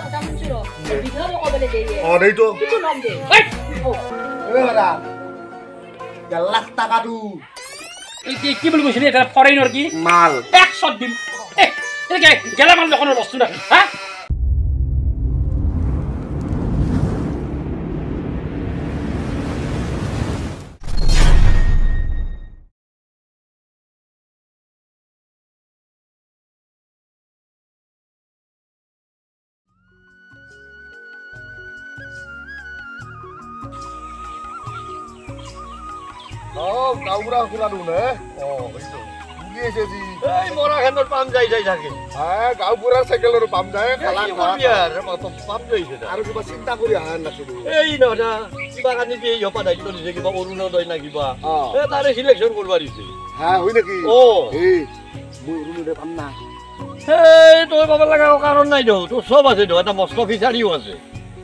কথা শুনছো ৰ বিধা কবলে দেয়ে দেইতো কিটো নাম দে বাদা 1 লাখ টাকা তু কি বলি কইছিলি এটা ফরেইনার কি মাল 100 দিন একে গেলামাল দোকানের বস্তু না হ্যাঁ গাউরা খোলা দু নে এইটো বুগিয়েছে জি এই মরা খানৰ পাম যাই থাকে গাঁওবুঢ়াৰ চাইকেলৰ পাম যায় পাম যাইছে আৰু কিবা চিন্তা কৰি অহা নাছিলো এই নহা কিবা কানি কি হপা দায়িত্ব দিছে কিবা অৰুণোদয় না কিবা তাৰে সিলেকশ্যন কৰিব দিছে হয় নেকি এই মই অৰুণোদয় পাম না এই তই পাব লগা কাৰণ নাই দিও তোৰ চব আছে দিও এটা মস্ত ফিচাৰিও আছে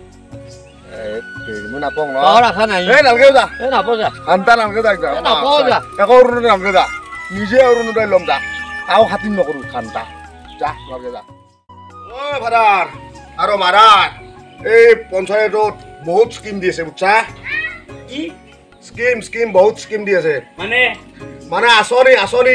মই নাপাওঁ ন ৰাখা নাই নালগে যা নাপাওঁ যা আন্তা নালগে যা নাপাওঁ যা একো অৰুণোদয় নালগে যা নিজে অৰুণোদয় ল'ম যা তাও খাতিৰ নকৰোঁ খান্তা যা নালগে যা ভাড়াৰ আৰু মাৰাৰ এই পঞ্চায়তত বহুত স্কিম দি আছে বুজছা কি স্কিম বহুত স্কিম দি আছে মানে আঁচনি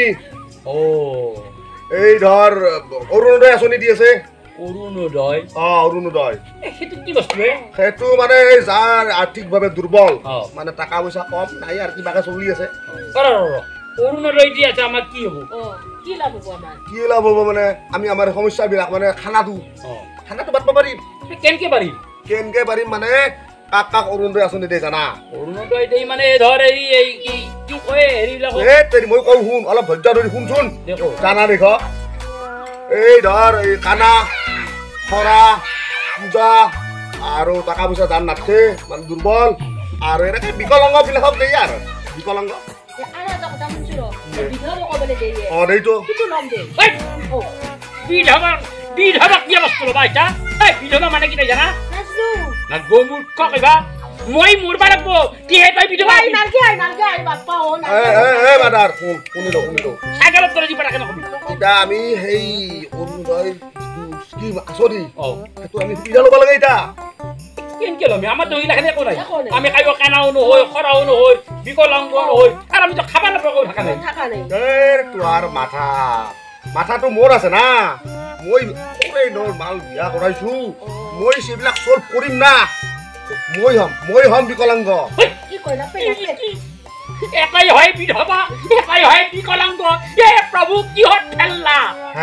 এই ধৰ অৰুণোদয় আঁচনি দি আছে অৰুণোদয় অৰুণোদয় সেইটো কি বস্তু সেইটো মানে যাৰ আৰ্থিকভাৱে দুৰ্বল মানে টকা পইচা কম নাই আৰু কিবাকে চলি আছে অৰুণোদয় দি আছে আমাৰ কি হ'ব কি লাভ হ'ব আমাৰ কি লাভ হ'ব মানে আমি আমাৰ সমস্যাবিলাক মানে খানাটো বাদ পাৰিম কেনকে পাৰিম মানে কাক অৰুণোদয় আঁচনি দিয়ে জানা অৰুণোদয় দেই মানে ধৰ এই কি কয় হেৰিবিলাক মই কওঁ শুন অলপ ধৈৰ্য ধৰি শুনচোন জানা দেখ এই ধৰ এই কানা খৰা পূজা আৰু টকা পইচা যাৰ নাথাকে মানে দুৰ্বল আৰু এনেকে বিকলাংগ বিলাকক দিয়ে আৰু বিকলাংগ দেইতো বিধৱা কি বস্তু ল'বা এতিয়া বিধৱা মানে কি জানা না গোমূৰ্খ কিবা মই মোৰ বাৰে কিহে তই বিধৱা বাদাৰ শুনিলো চাইকেলত তৰি দিব লাগে নকবি এতিয়া আমি সেই অৰুণোদয় স্কিম আঁচনি সেইটো আমি সুবিধা ল'ব লাগে এতিয়া কেনকে ল'মি আমাৰ দহিলাখানে একো নাই আমি খাব কানাও নহয় খৰাও নহয় বিকলাংগ নহয় আৰু আমিতো খাবা নাপাওঁ থকা নাই তোৰ মাথাটো মোৰ আছে না মই মাল বিয়া কৰাইছো মই সেইবিলাক চল্ভ কৰিম না মই হম বিকলাংগ একাই হয় বিধৱা একাই হয় বিকলাংগ এ প্ৰভু কিহত ঠেল্লা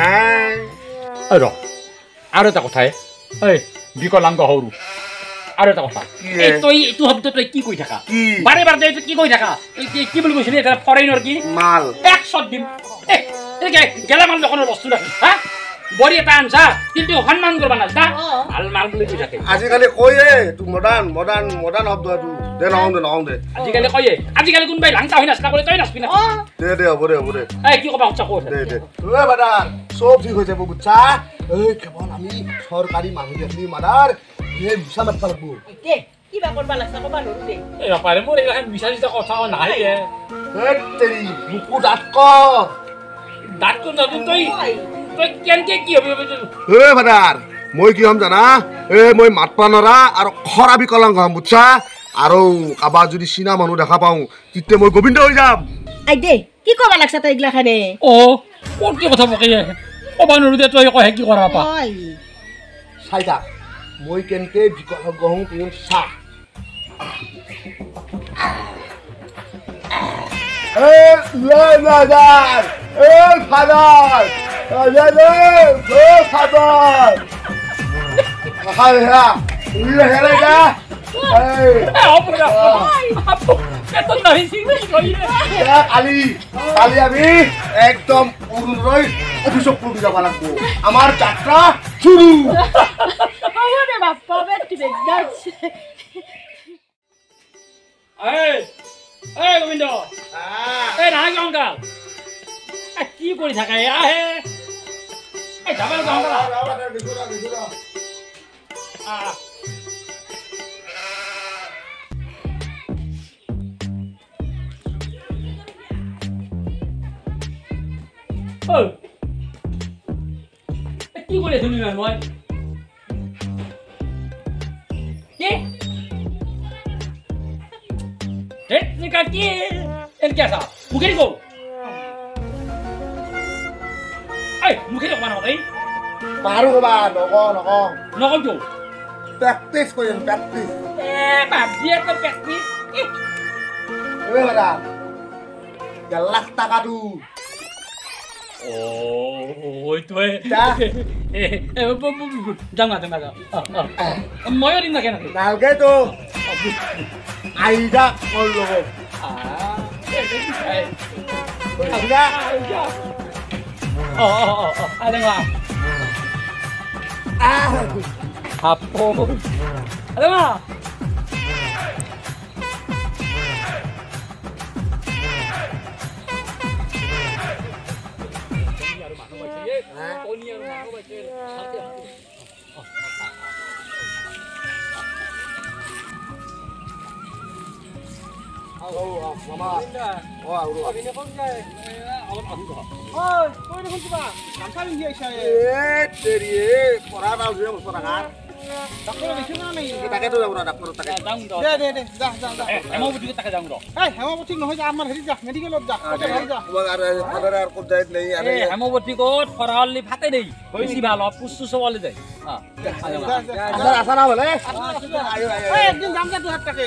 আৰু এটা কথাই বিকলাংগ সৰু আৰু এটা কথা তই এইটো শব্দ তই কি কৈ থাকা বাৰে বাৰে কি কৈ থাকা কি বুলি কৈছিলি এটা ফৰেইনাৰ কি মাল 100 দিন গেলামাল দোকানৰ বস্তু ৰাখি হা বড়ি এটা আনছা কিন্তু সন্মান কৰবা নাজনা ভাল মাল বুলি কৈ থাকে আজিকালি কয়ে তোৰ মডাৰ্ণ শব্দ এইটো দে নহওঁ দে আজিকালি কোনোবাই লাংচা হৈ নাচনা কৰে তই নাচবি না দে হ'ব দে কি ক'বা উচ্চা কৈ দে বাদাৰ চব ঠিক হৈ যাব বুজছা কেৱল আমি চৰকাৰী মানুহ দেখি মাদাৰ এই মিছা মাতবা লাগব কিবা কৰবা লাগছা ক'বা নৰো দে পাৰে মোৰ এইখন মিছা কথা নাই তেৰি বুকু দাঁত তই কেনকে কি হ'ব ভাদাৰ মই কি হ'ম জানা মই মাতবা নৰা আৰু খৰা বিকলাংগ হ'ম বুজছা আৰু কাৰোবাৰ যদি চিনা মানুহ দেখা পাওঁ তেতিয়া মই গোবিন্দ হৈ যাম দে কি ক'বা লাগছা তই এইগিলাখানে ক'ত কি কথা পকে ক'বা নৰো দে তই কয় কি কৰা পা চাই থাক মই কেনকে বিকলাংগ হওঁ তুমি চা কালি আমি একদম অৰুণোদয় অভিযোগ কৰি যাব লাগব আমাৰ যাত্ৰা শুরু গোবিন্দ অংকাল কি কৰি থাকে কি কৰি আছো মই Ini kaki. Ini kiasa. Mungkin kau. Mungkin kau mana orang? Baru ke ba, noko. Noko jo. Praktis ko yung praktis. Dia tu praktis. Uwe kada. Galak takadu. Oh, itu Dah. Jangan. Moyo din na kena. Nalge to. Aida ngolo. Aida. Ada nggak? Apa? Ada nggak? Mama. Wah, udah. Ini kau ni, awak aku. Oi, kau ini kunci ba? Kamsa ini dia saya. Dari orang tahu dia mesti orang. Dokter di sini nih. Kita ke tu dah orang dokter tak. Jang dong. Deh, dah. Emang betul kita jang dong. Emang betul noh amar hari dah. Medical lot dah. Buat ada kau jahit ni ada. Emang betul kot Farhal ni hati deh. Isi bala pusu soal deh. Asal apa le? Ayo. Din jam dah tu hat tak.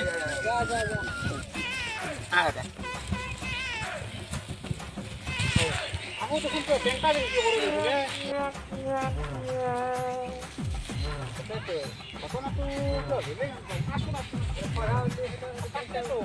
Ada. Aku tu kunci bengkak ni orang ni. Aku nak tu ni. Aku nak Farhal ni tu.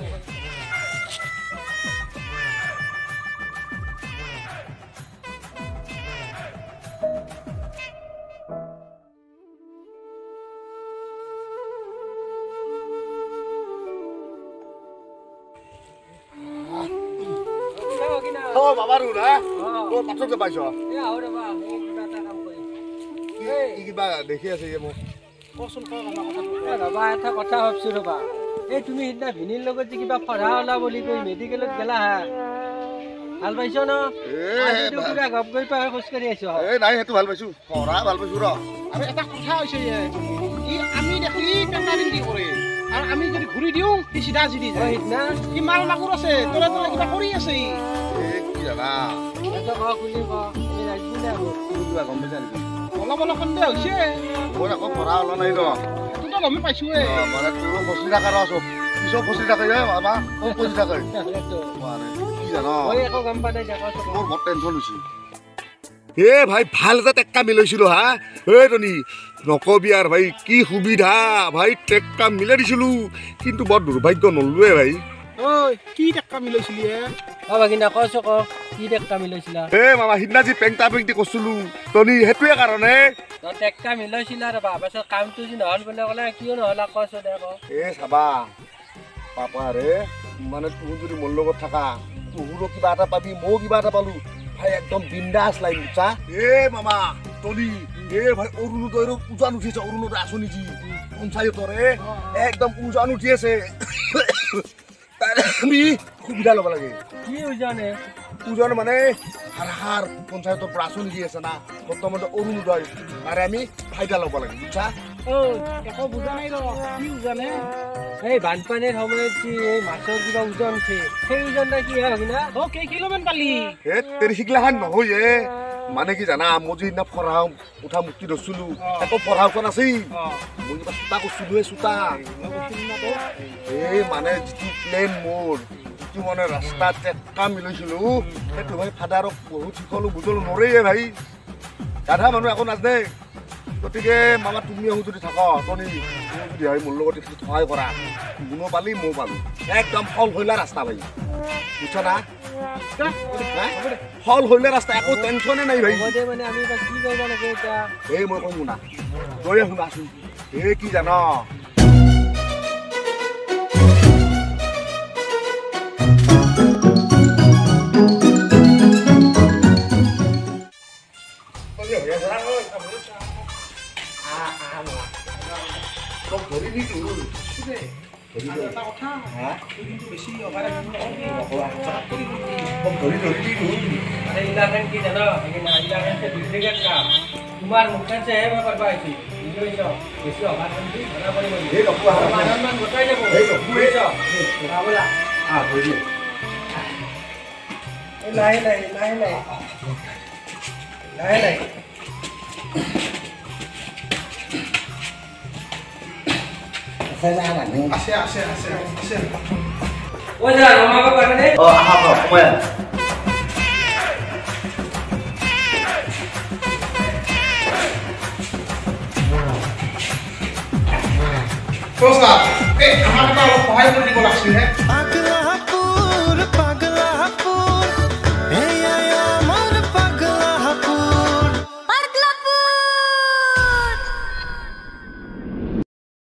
Oh, baru dah. Oh, pasal tu pasal. Ya, udah bang. Ini kita tak kamu. Iki ba দেখি আছে যে মোক Kosun kau nama kata. বাবা এটা কথা ভাবছো ৰবা এই তুমি সিদিনা ভিনিৰ লগত যে কিবা পঢ়া ওলা বুলি কৈ মেডিকেলত গেলা হা ভাল পাইছ ন পুৰা গপ গৈ পাই খোজকাঢ়ি আছো এই নাই হেতু ভাল পাইছো পঢ়া ভাল পাইছো ৰ আমি এটা কথা হৈছে আমি দেখলি পেন্টাৰিং কি কৰে আৰু আমি যদি ঘূৰি দিওঁ সি চিধা চিধি যায় সিদিনা কি মাল মাগুৰ আছে তোলে কিবা কৰি আছে এই কি জানা এটা ক খুলি ক এই ৰাজবি না কিবা গম পাইছা নেকি অলপ সন্দেহ হৈছে মই আকৌ পঢ়া ওলোৱা নাই ৰ তোতো গমে পাইছোৱে মানে তোৰো ফচি থকা ৰ চব পিছত ফচি থাকে যে বাবা খুব ফচি থাকে মানে কি জানো মই একো গম পা নাই দেখো মোৰ বহুত টেনশ্যন হৈছে এ ভাই ভাল এটা টেক্কা মিলাইছিলো হা এ টনি নকবি আর ভাই কি সুবিধা ভাই টেক্কা মিলাই দিছিলো কিন্তু বৰ দুৰ্ভাগ্য নলুৱে ভাই ঐ কি টেক্কা মিলাইছিলি বাকিনা কছ ক কি টেক্কা মিলাইছিলা এ মামা সিদিনা যি পেংটা পেংটি কৰিছিলো টনি সেইটোৱে কাৰণে তই টেক্কা মিলাইছিলা ৰবা পাছত কামটো যি নহ'ল বুলি ক'লে কিয় নহ'ল কছ দে ক এ চাবা পাপা ৰে মানে তুমি যদি মোৰ লগত থাকা তোৰো কিবা এটা পাবি ময়ো কিবা এটা পালো ভাই একদম বিন্দাস লাইন বুজা এ মামা টনি এ ভাই অৰুণোদয়ৰ উজান উঠিছে অৰুণোদয় আঁচনি যি পঞ্চায়তৰে একদম উজান উঠি আছে আমি সুবিধা ল'ব লাগে কি উজানে উজান মানে হার পঞ্চায়তৰ পৰা আঁচনি দি আছে না বৰ্তমান অৰুণোদয় তাৰে আমি ফাইদা ল'ব লাগে বুজা একো বুজা নাই ৰ কি উজানে এই বানপানীৰ সময়ত যি এই মাছৰ কিবা ওজন উঠে সেই ওজনটা কি হয় না কেই কিলোমান পালি এ তেৰি শিকলাখান নহয় এ মানে কি জানা মই যিদিনা পঢ়াও উঠা মুক্তি ধৰিছিলো একো পঢ়াওখন আছিল মই কিবা চোতা কৰিছিলো চোতা এই মানে যিটো প্লেন মোৰ যিটো মানে ৰাস্তা টেক্কা মিলাইছিলো সেইটো ভাই ফাদাৰক বহুত শিকলো বুজলো নৰেয়ে ভাই গাধা মানুহ একো নাজানে গতিকে মামা তুমিও যদি থাকা তনি তুমি যদি হয় মোৰ লগত সহায় কৰা গুণো পালি ময়ো পালো একদম ফল হৈলা ৰাস্তা ভাই বুজছা না ফল হৈলে ৰাস্তা একো টেনশ্যনে নাই ভাই মানে আমি কি কৰিব লাগে এতিয়া এই মই কওঁ শুনা তয়ে শুনাচোন এই কি জান তোমাৰ মুখতে মই কৰিব আহিছোঁ বেছি অভাৱ বেছি ধৰা পৰিব গোটাই যাব লাহে লাহে লাহে লাহে লাহে লাহে ঐ যা ৰমাব পাৰে নে আমাৰ এটা অলপ সহায় কৰি দিব লাগিছিল হে